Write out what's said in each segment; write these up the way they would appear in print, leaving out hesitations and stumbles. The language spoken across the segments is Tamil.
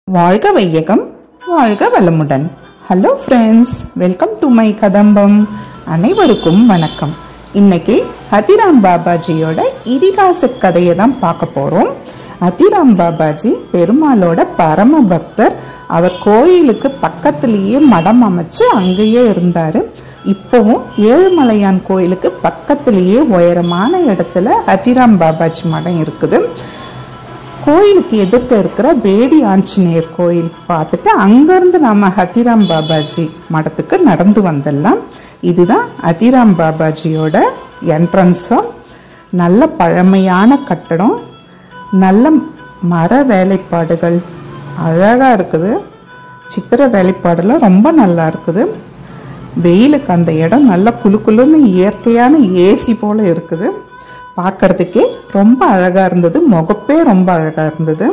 வாழ்க வையகம் வாழ்க வளமுடன். Hello friends, welcome to my Kadambam. அனைவருக்கும் வணக்கம். இன்னைக்கு ஹதிராம் பாபாஜியோட இதிகாச கதையை தான் பார்க்க போகிறோம். ஹதிராம் பாபாஜி பெருமாளோட பரம பக்தர். அவர் கோயிலுக்கு பக்கத்துலேயே மடம் அமைச்சு அங்கேயே இருந்தார். இப்போவும் ஏழுமலையான் கோயிலுக்கு பக்கத்துலேயே உயரமான இடத்துல ஹதிராம் பாபாஜி மடம் இருக்குது. கோயிலுக்கு எதிர்க்க இருக்கிற பேடி ஆஞ்சநேயர் கோயில் பார்த்துட்டு அங்கேருந்து நம்ம ஹதிராம் பாபாஜி மடத்துக்கு நடந்து வந்துடலாம். இதுதான் ஹதிராம் பாபாஜியோட என்ட்ரன்ஸும். நல்ல பழமையான கட்டடம், நல்ல மர வேலைப்பாடுகள் அழகாக இருக்குது. சித்திர வேலைப்பாடெல்லாம் ரொம்ப நல்லா இருக்குது. வெயிலுக்கு அந்த இடம் நல்ல குளு குளுன்னு இயற்கையான ஏசி போல் இருக்குது. பார்க்கறதுக்கே ரொம்ப அழகா இருந்தது. முகப்பே ரொம்ப அழகா இருந்தது.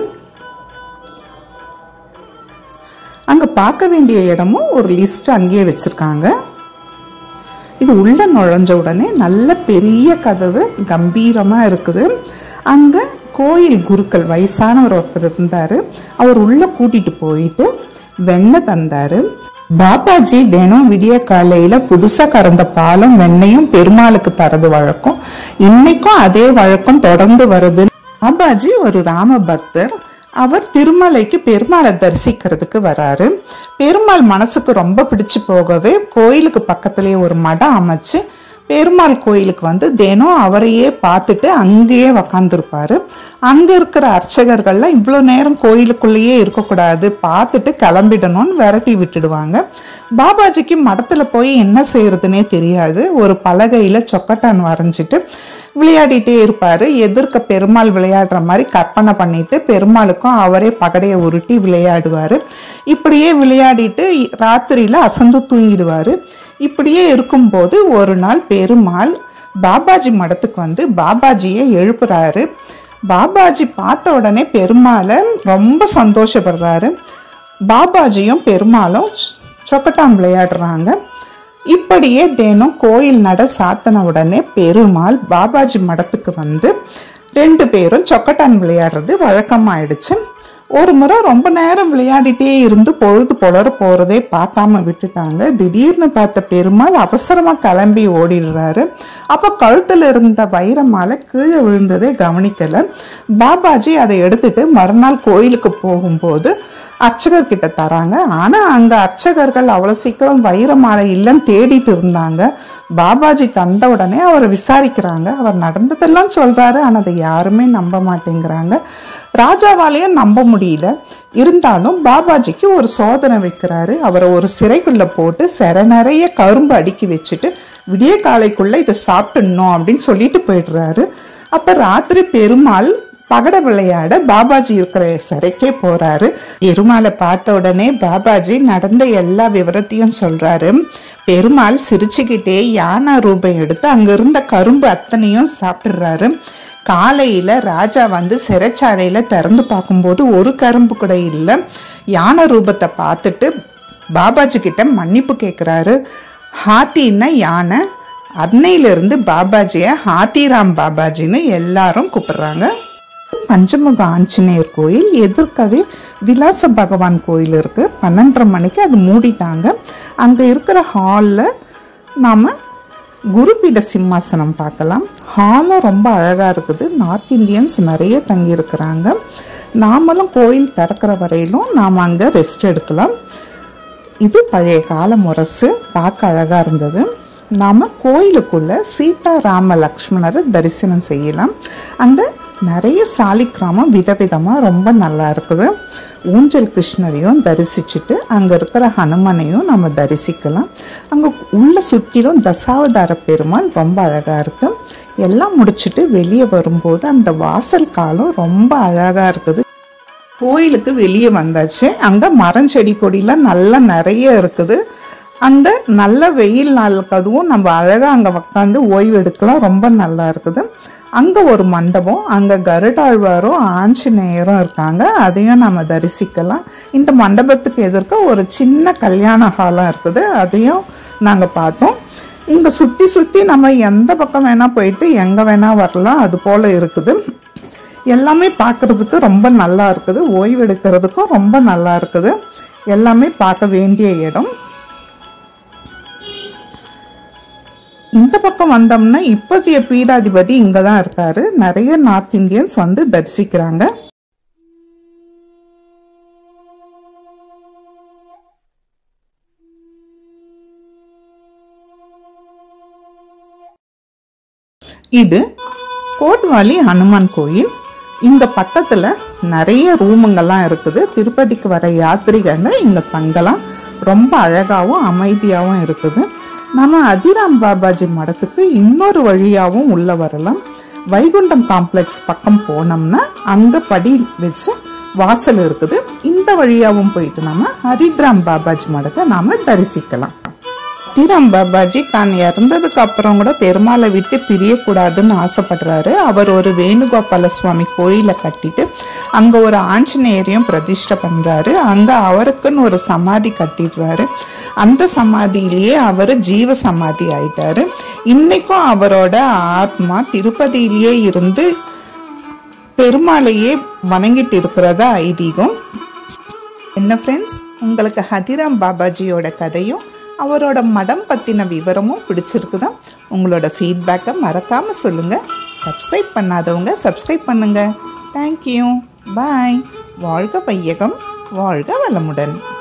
அங்க பார்க்க வேண்டிய இடமும் ஒரு லிஸ்ட் அங்கேயே வச்சிருக்காங்க. இது உள்ள நுழைஞ்ச உடனே நல்ல பெரிய கதவு கம்பீரமா இருக்குது. அங்க கோயில் குருக்கள் வயசானவர் ஒருத்தர் இருந்தாரு. அவர் உள்ள கூட்டிட்டு போயிட்டு வெண்ணெய் தந்தாரு. பாபாஜி தினம் விடிய காலையில புதுசா கறந்த பாலும் வெண்ணையும் பெருமாளுக்கு தரது வழக்கம். இன்னைக்கும் அதே வழக்கம் தொடர்ந்து வருது. பாபாஜி ஒரு ராம பக்தர். அவர் திருமலைக்கு பெருமாளை தரிசிக்கிறதுக்கு வராரு. பெருமாள் மனசுக்கு ரொம்ப பிடிச்சு போகவே கோயிலுக்கு பக்கத்திலேயே ஒரு மடம் அமைச்சு பெருமாள் கோயிலுக்கு வந்து தினம் அவரையே பார்த்துட்டு அங்கேயே உக்காந்துருப்பாரு. அங்க இருக்கிற அர்ச்சகர்கள்லாம் இவ்வளோ நேரம் கோயிலுக்குள்ளேயே இருக்கக்கூடாது, பார்த்துட்டு கிளம்பிடணும்னு விரட்டி விட்டுடுவாங்க. பாபாஜிக்கு மடத்துல போய் என்ன செய்யறதுன்னே தெரியாது. ஒரு பலகையில சொக்கட்டான் வரைஞ்சிட்டு விளையாடிட்டே இருப்பாரு. எதிர்க்க பெருமாள் விளையாடுற மாதிரி கற்பனை பண்ணிட்டு பெருமாளுக்கும் அவரே பகடையை உருட்டி விளையாடுவாரு. இப்படியே விளையாடிட்டு ராத்திரியில அசந்து தூங்கிடுவாரு. இப்படியே இருக்கும்போது ஒரு நாள் பெருமாள் பாபாஜி மடத்துக்கு வந்து பாபாஜியை எழுப்புறாரு. பாபாஜி பார்த்த உடனே பெருமாளை ரொம்ப சந்தோஷப்படுறாரு. பாபாஜியும் பெருமாளும் சொக்கட்டான் விளையாடுறாங்க. இப்படியே தினம் கோயில் நட சாத்தின உடனே பெருமாள் பாபாஜி மடத்துக்கு வந்து 2 பேரும் சொக்கட்டான் விளையாடுறது வழக்கமாயிடுச்சு. ஒரு முறை ரொம்ப நேரம் விளையாடிட்டே இருந்து பொழுது புலர போறதே பார்க்காம விட்டுட்டாங்க. திடீர்னு பார்த்த பெருமாள் அவசரமா கிளம்பி ஓடிடுறாரு. அப்ப கழுத்துல இருந்த வைர மாலை கீழே விழுந்ததே கவனிக்கல. பாபாஜி அதை எடுத்துட்டு மறுநாள் கோயிலுக்கு போகும்போது அர்ச்சகர் கிட்ட தராங்க. ஆனா அங்க அர்ச்சகர்கள் அவ்வளவு சீக்கிரம் வைர மாலை இல்லைன்னு தேடிட்டு இருந்தாங்க. பாபாஜி தந்த உடனே அவரை விசாரிக்கிறாங்க. அவர் நடந்ததெல்லாம் சொல்றாரு. ஆனா அதை யாருமே நம்ப மாட்டேங்கிறாங்க. ராஜாவாலையும் நம்ப முடியல. இருந்தாலும் பாபாஜிக்கு ஒரு சோதனை வைக்கிறாரு. அவரை ஒரு சிறைக்குள்ள போட்டு சிறை நிறைய கரும்பு அடுக்கி வச்சுட்டு விடிய காலைக்குள்ள இதை சாப்பிட்டுணும் அப்படின்னு சொல்லிட்டு போயிடுறாரு. அப்ப ராத்திரி பெருமாள் பகட விளையாட பாபாஜி இருக்கிற சிறைக்கே போறாரு. பெருமாளை பார்த்த உடனே பாபாஜி நடந்த எல்லா விவரத்தையும் சொல்றாரு. பெருமாள் சிரிச்சுக்கிட்டே யானை ரூபம் எடுத்து அங்க இருந்த கரும்பு அத்தனையும் சாப்பிடுறாரு. காலையில ராஜா வந்து சிறைச்சாலையில திறந்து பார்க்கும்போது ஒரு கரும்பு கூட இல்லை. யானை ரூபத்தை பார்த்துட்டு பாபாஜி கிட்ட மன்னிப்பு கேட்கிறாரு. ஹாத்தின்னா யானை. அன்னையிலிருந்து பாபாஜிய ஹாத்திராம் பாபாஜின்னு எல்லாரும் கூப்பிடுறாங்க. பஞ்சமுக ஆஞ்சநேயர் கோயில் எதிர்க்கவே விலாச பகவான் கோயில் இருக்கு. 12:30 மணிக்கு அது மூடிட்டாங்க. அங்க இருக்கிற ஹால்ல நாம குருபீட சிம்மாசனம் பார்க்கலாம். ஹாலும் ரொம்ப அழகா இருக்குது. நார்த் இந்தியன்ஸ் நிறைய தங்கி இருக்கிறாங்க. நாமளும் கோயில் திறக்கிற வரையிலும் நாம அங்க ரெஸ்ட் எடுக்கலாம். இது பழைய கால முரசு, பார்க்க அழகா இருந்தது. நாம கோயிலுக்குள்ள சீதா ராம லக்ஷ்மணரை தரிசனம் செய்யலாம். அங்க நிறைய சாலிக்கிராமம் விதவிதமா ரொம்ப நல்லா இருக்குது. ஊஞ்சல் கிருஷ்ணரையும் தரிசிச்சுட்டு அங்க இருக்கிற ஹனுமனையும் நம்ம தரிசிக்கலாம். அங்க உள்ள சுற்றிலும் தசாவதார பெருமாள் ரொம்ப அழகா இருக்கு. எல்லாம் முடிச்சுட்டு வெளியே வரும்போது அந்த வாசல் காலம் ரொம்ப அழகா இருக்குது. கோயிலுக்கு வெளியே வந்தாச்சு. அங்க மரம் செடி கொடிலாம் நல்லா நிறைய இருக்குது. அந்த நல்ல வெயில் நாளுக்கு அதுவும் நம்ம அழகா அங்க உட்காந்து ஓய்வு எடுக்கலாம். ரொம்ப நல்லா இருக்குது. அங்க ஒரு மண்டபம், அங்க கருடாழ்வாரும் ஆஞ்சநேயரும் இருக்காங்க. அதையும் நம்ம தரிசிக்கலாம். இந்த மண்டபத்துக்கு எதிர்க்க ஒரு சின்ன கல்யாண ஹாலா இருக்குது. அதையும் நாங்க பார்த்தோம். இங்க சுத்தி சுத்தி நம்ம எந்த பக்கம் வேணா போயிட்டு எங்க வேணா வரலாம். அது போல இருக்குது. எல்லாமே பார்க்கறதுக்கு ரொம்ப நல்லா இருக்குது, ஓய்வு எடுக்கிறதுக்கும் ரொம்ப நல்லா இருக்குது. எல்லாமே பார்க்க வேண்டிய இடம். இந்த பக்கம் வந்தோம்னா இப்போதைய பீடாதிபதி இங்க தான் இருக்காரு. நிறைய நார்த் இந்தியன்ஸ் வந்து தரிசிக்கிறாங்க. இது கோட்வாலி ஹனுமான் கோயில். இங்க பக்கத்துல நிறைய ரூமுங்கெல்லாம் இருக்குது. திருப்பதிக்கு வர யாத்திரிகங்க இங்க தங்கலாம். ரொம்ப அழகாவும் அமைதியாகவும் இருக்குது. நம்ம அதிராம் பாபாஜி மடத்துக்கு இன்னொரு வழியாகவும் உள்ள வரலாம். வைகுண்டம் காம்ப்ளெக்ஸ் பக்கம் போனோம்னா அங்க படி வச்சு வாசல் இருக்குது. இந்த வழியாகவும் போயிட்டு நம்ம ஹரித்ராம் பாபாஜி மடத்தை நாம தரிசிக்கலாம். அதிராம் பாபாஜி தான் இறந்ததுக்கு அப்புறம் கூட பெருமாளை விட்டு பிரியக்கூடாதுன்னு ஆசைப்படுறாரு. அவர் ஒரு வேணுகோபால சுவாமி கோயிலை கட்டிட்டு அங்க ஒரு ஆஞ்சநேயரையும் பிரதிஷ்டை பண்றாரு. அங்க அவருக்குன்னு ஒரு சமாதி கட்டிடுறாரு. அந்த சமாதியிலேயே அவர் ஜீவ சமாதி ஆயிட்டாரு. இன்னைக்கும் அவரோட ஆத்மா திருப்பதியிலேயே இருந்து பெருமாளையே வணங்கிட்டு இருக்கிறதா ஐதீகம். என்ன ஃப்ரெண்ட்ஸ், உங்களுக்கு ஹதிராம் பாபாஜியோட கதையும் அவரோட மடம் பத்தின விவரமும் பிடிச்சிருக்குதா? உங்களோட ஃபீட்பேக்கை மறக்காம சொல்லுங்க. சப்ஸ்கிரைப் பண்ணாதவங்க சப்ஸ்கிரைப் பண்ணுங்க. தேங்க்யூ. பாய். வாழ்க வையகம், வாழ்க வளமுடன்.